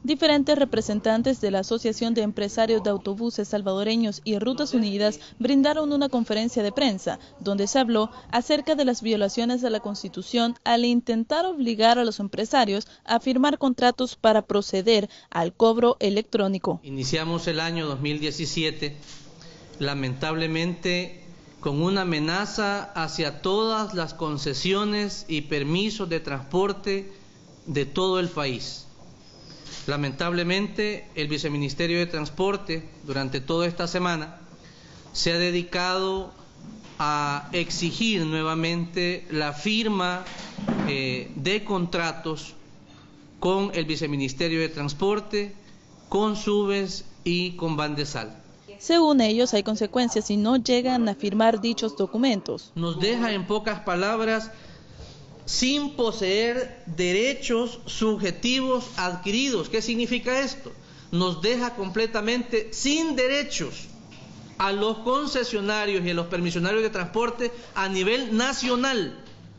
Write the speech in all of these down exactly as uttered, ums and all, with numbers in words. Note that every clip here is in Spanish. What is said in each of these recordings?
Diferentes representantes de la Asociación de Empresarios de Autobuses Salvadoreños y Rutas Unidas brindaron una conferencia de prensa, donde se habló acerca de las violaciones de la Constitución al intentar obligar a los empresarios a firmar contratos para proceder al cobro electrónico. Iniciamos el año dos mil diecisiete, lamentablemente, con una amenaza hacia todas las concesiones y permisos de transporte de todo el país. Lamentablemente, el Viceministerio de Transporte, durante toda esta semana, se ha dedicado a exigir nuevamente la firma eh, de contratos con el Viceministerio de Transporte, con Subes y con Bandesal. Según ellos, hay consecuencias si no llegan a firmar dichos documentos. Nos deja, en pocas palabras, sin poseer derechos subjetivos adquiridos. ¿Qué significa esto? Nos deja completamente sin derechos a los concesionarios y a los permisionarios de transporte a nivel nacional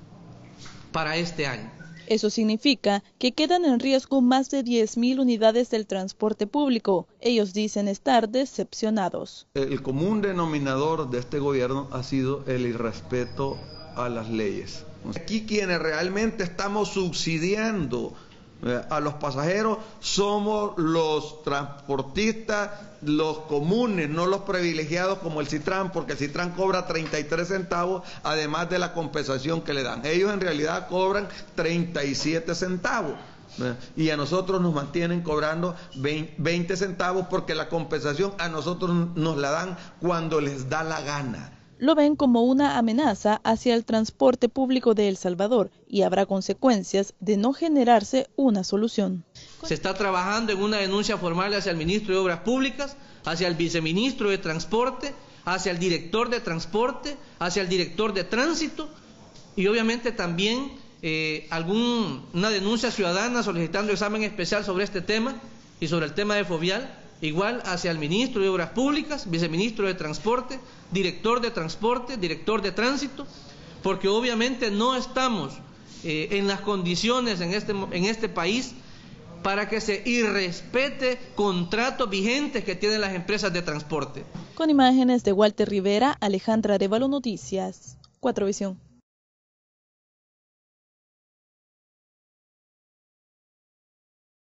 para este año. Eso significa que quedan en riesgo más de diez mil unidades del transporte público. Ellos dicen estar decepcionados. El común denominador de este gobierno ha sido el irrespeto a las leyes. Aquí quienes realmente estamos subsidiando eh, a los pasajeros somos los transportistas, los comunes, no los privilegiados como el Citran, porque el Citran cobra treinta y tres centavos además de la compensación que le dan. Ellos en realidad cobran treinta y siete centavos. Y a nosotros nos mantienen cobrando veinte centavos porque la compensación a nosotros nos la dan cuando les da la gana. Lo ven como una amenaza hacia el transporte público de El Salvador y habrá consecuencias de no generarse una solución. Se está trabajando en una denuncia formal hacia el ministro de Obras Públicas, hacia el viceministro de Transporte, hacia el director de Transporte, hacia el director de Tránsito y obviamente también eh, algún, una denuncia ciudadana solicitando examen especial sobre este tema y sobre el tema de Fovial. Igual hacia el ministro de Obras Públicas, viceministro de Transporte, director de Transporte, director de Tránsito, porque obviamente no estamos eh, en las condiciones en este, en este país para que se irrespete contratos vigentes que tienen las empresas de transporte. Con imágenes de Walter Rivera, Alejandra Arevalo, Noticias cuatro Visión.